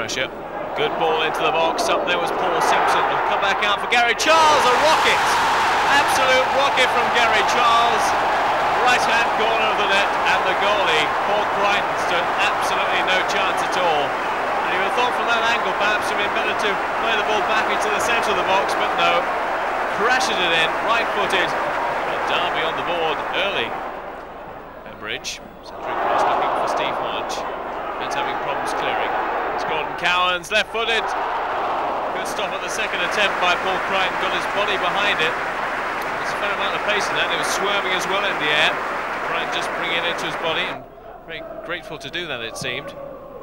pressure. Good ball into the box. Up there was Paul Simpson. Will come back out for Gary Charles. A rocket! Absolute rocket from Gary Charles. Right-hand corner of the net, and the goalie, Paul Crichton, stood absolutely no chance at all. And you would have thought from that angle perhaps it would have been better to play the ball back into the centre of the box, but no. Crashes it in, right-footed. Derby on the board early. Bridge, centering cross looking for Steve Hodge. Ben's having problems clearing. It's Gordon Cowans, left-footed. Good stop at the second attempt by Paul Crichton, got his body behind it. There's a fair amount of pace in that, he was swerving as well in the air. Crichton just bringing it into his body, and very grateful to do that, it seemed.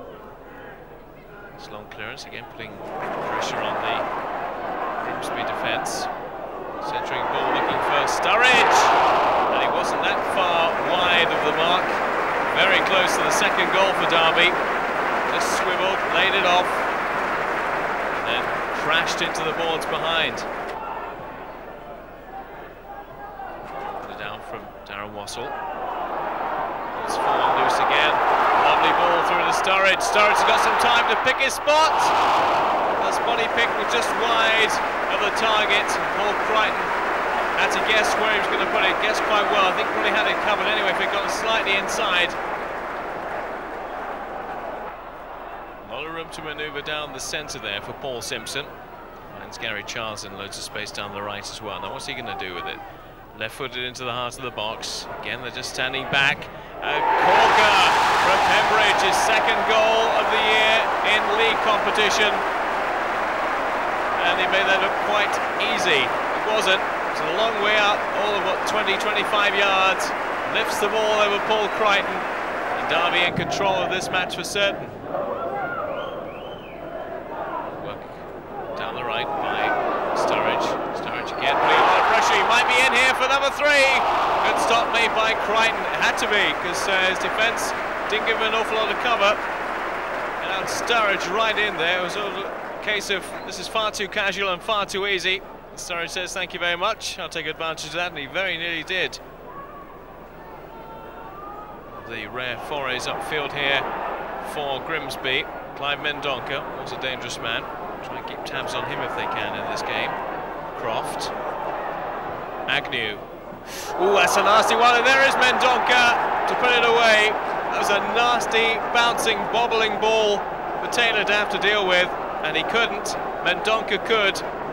It's long clearance, again putting pressure on the Grimsby defence. Centering ball looking for Sturridge, and he wasn't that far wide of the mark. Very close to the second goal for Derby. Just swiveled, laid it off, and then crashed into the boards behind. Put it down from Darren Wassell. It's forward loose again. Lovely ball through to Sturridge. Sturridge has got some time to pick his spot. That body pick was just wide of the target. Paul Crichton had to guess where he was going to put it. Guessed quite well. I think probably had it covered anyway if it got slightly inside. A lot of room to manoeuvre down the centre there for Paul Simpson. Finds Gary Charles in loads of space down the right as well. Now what's he going to do with it? Left-footed into the heart of the box. Again, they're just standing back. Corker from Pembridge, his second goal of the year in league competition. And he made that look quite easy. It wasn't. It's a long way out, all of what, 20-25 yards. Lifts the ball over Paul Crichton. And Derby in control of this match for certain. Work down the right by Sturridge. Sturridge again putting a lot of pressure. He might be in here for number 3. Good stop made by Crichton. It had to be, because his defence didn't give him an awful lot of cover. And Sturridge right in there. It was a case of this is far too casual and far too easy. Sturridge says thank you very much, I'll take advantage of that, and he very nearly did. The rare forays upfield here for Grimsby. Clive Mendonca was a dangerous man. Try and keep tabs on him if they can in this game. Croft. Agnew. Ooh, that's a nasty one, and there is Mendonca to put it away. That was a nasty, bouncing, bobbling ball for Taylor to have to deal with, and he couldn't. Mendonca could.